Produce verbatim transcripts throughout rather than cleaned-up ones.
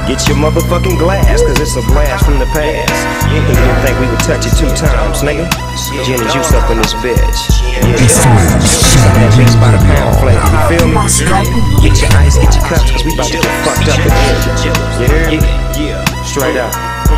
Get your motherfucking glass, cause it's a blast from the past. You didn't think we would touch it two times, nigga? Gin and juice up in this bitch. Yeah. That bitch by the pound flavor, you feel me? Get your ice, get your cups, cause we about to get fucked up in here. You hear me? Yeah. Straight up.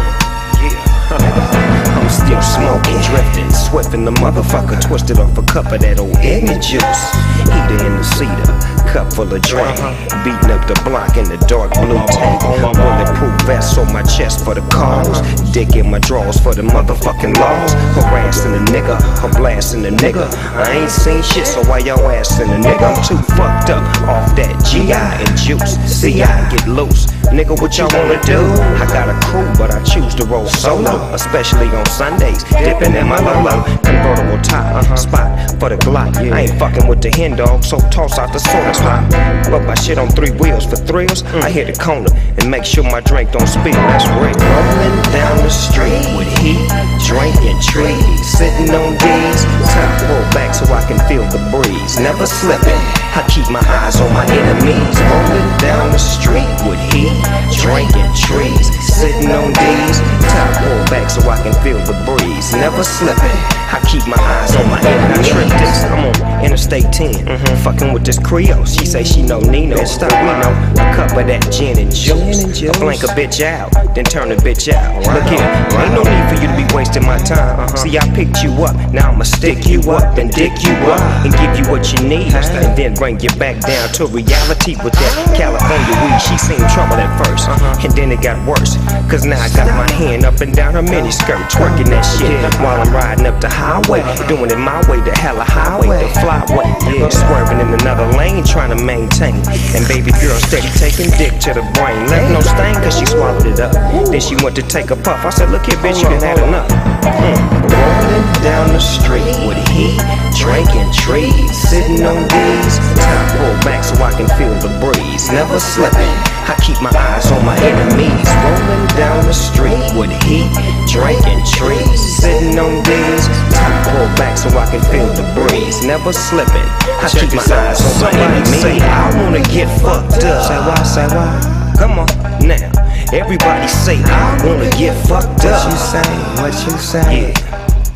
I'm still smoking, drifting, swift in the motherfucker, twisted off a cup of that old ignorant juice. Heater in the cedar, cup full of drink, beating up the block in the dark blue tank. Bulletproof vest on my chest for the cause, dick in my drawers for the motherfucking laws. Harassing the nigga, I'm blasting the nigga. I ain't seen shit, so why y'all asking the nigga? I'm too fucked up off that G I and juice. See, I get loose. Nigga, what y'all wanna do? I got a crew, but I choose to roll solo, especially on Sundays, dipping in my Lolo. Convertible top, spot for the Glock. I ain't fucking with the hen dog, so toss out the soda pop. But my shit on three wheels for thrills. I hit the corner and make sure my drink don't spill. That's real. Rolling down the street with heat, drinking trees, sitting on D's. Top pull back so I can feel the breeze. Never slipping. I keep my eyes on my enemies. Rolling down the street with heat, drinking trees, sitting on D's. Top pull back so I can feel the breeze. Never slipping. I keep my eyes on my enemies. I'm on Interstate ten, mm-hmm. fucking with this Creole. She say she know Nino. Stop, we know a cup of that gin and juice. I blank a bitch out, then turn a bitch out. Look here, ain't no need for you to be wasting my time. Uh-huh. See, I picked you up, now I'ma stick you up and dick you up and give you what you need, and then bring you back down to reality with that California weed. She seen trouble at first, uh-huh. and then it got worse, cause now I got my hand up and down her miniskirt, twerking that shit while I'm riding up the highway, doing it my way, the hella highway, the flyway, yeah. Swerving in another lane, trying to maintain, and baby girl steady taking dick to the brain, left no stain cause she swallowed it up. Then she went to take a puff. I said, look here, bitch, you done had enough. Mm. Rolling down the street with heat, drinking trees, sitting on D's. Time pull back so I can feel the breeze. Never slipping. I keep my eyes on my enemies. Rolling down the street with heat, drinking trees, sitting on D's. Time pull back so I can feel the breeze. Never slipping. I keep my eyes on my enemies. Say I wanna get fucked up. Say why? Say why? Come on now. Everybody say I wanna get fucked up. What you say? What you say? Yeah.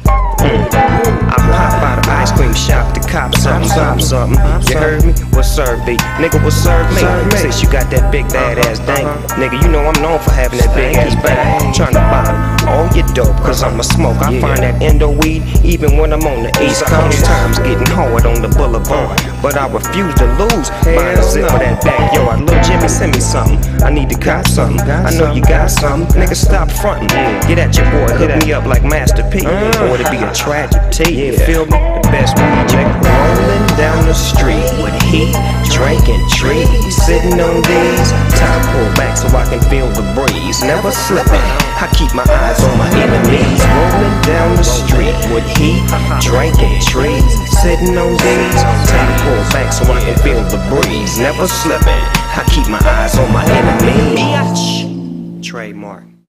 Mm. I pop out of ice cream shop to cop something, cop something. You heard me? What serve thee? Nigga, what serve me? Since you got that big bad ass dank, nigga, you know I'm known for having that big ass bang. Trying to buy all your dope, cause I'm a smoke. I find that endo weed even when I'm on the East Coast. Times getting hard on the boulevard, but I refuse to lose. Buying a zip for that backyard. Lil' Jimmy, send me something. I need to cop something. I know you got something. Nigga, stop frontin'. Get at your boy, hook me up like Master P, or it'll be a tragedy. You feel me? The best weed, nigga. Rolling down the street with heat, drinking trees, sitting on D's. Time pull back so I can feel the breeze. Never slipping. I keep my eyes on my enemies. Rolling down the street with heat, drinking trees, sitting on D's. Time pull back so I can feel the breeze. Never slipping. I keep my eyes on my enemies. Trademark.